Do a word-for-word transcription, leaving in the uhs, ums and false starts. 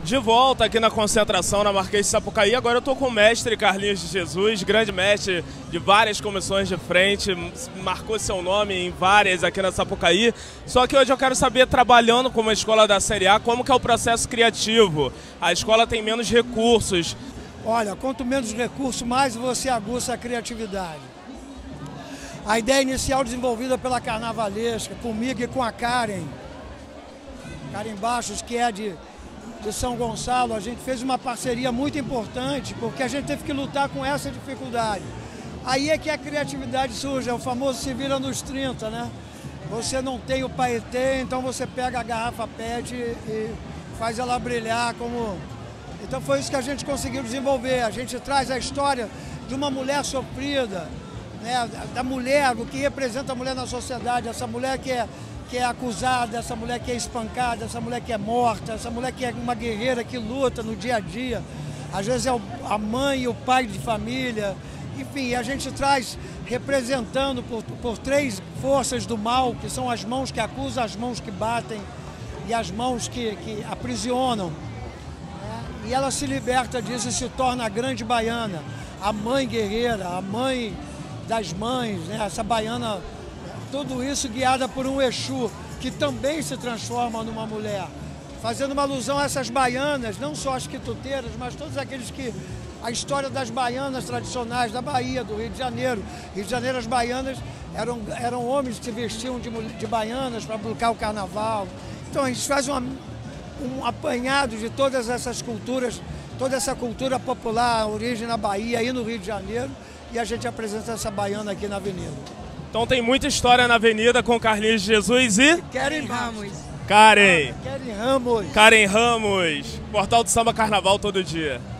De volta aqui na concentração na Marquês de Sapucaí, agora eu estou com o mestre Carlinhos de Jesus, grande mestre de várias comissões de frente, marcou seu nome em várias aqui na Sapucaí. Só que hoje eu quero saber, trabalhando com uma escola da Série A, como que é o processo criativo? A escola tem menos recursos. Olha, quanto menos recurso, mais você aguça a criatividade. A ideia inicial desenvolvida pela Carnavalesca, comigo e com a Karen, Karen Baixos, que é de... de São Gonçalo, a gente fez uma parceria muito importante, porque a gente teve que lutar com essa dificuldade. Aí é que a criatividade surge, é o famoso se vira nos trinta, né? Você não tem o paetê, então você pega a garrafa pet e faz ela brilhar como... Então foi isso que a gente conseguiu desenvolver. A gente traz a história de uma mulher sofrida, né? Da mulher, o que representa a mulher na sociedade, essa mulher que é que é acusada, essa mulher que é espancada, essa mulher que é morta, essa mulher que é uma guerreira que luta no dia a dia. Às vezes é a mãe e o pai de família. Enfim, a gente traz representando por, por três forças do mal, que são as mãos que acusam, as mãos que batem e as mãos que, que aprisionam. E ela se liberta disso e se torna a grande baiana, a mãe guerreira, a mãe das mães, né? Essa baiana... Tudo isso guiada por um Exu, que também se transforma numa mulher. Fazendo uma alusão a essas baianas, não só as quituteiras, mas todos aqueles que... A história das baianas tradicionais da Bahia, do Rio de Janeiro. Rio de Janeiro, as baianas eram, eram homens que se vestiam de, de baianas para buscar o carnaval. Então a gente faz uma, um apanhado de todas essas culturas, toda essa cultura popular, a origem na Bahia e no Rio de Janeiro, e a gente apresenta essa baiana aqui na Avenida. Então tem muita história na Avenida com Carlinhos de Jesus e... Karen Ramos. Karen. Karen Ramos. Karen Ramos. Portal do Samba Carnaval todo dia.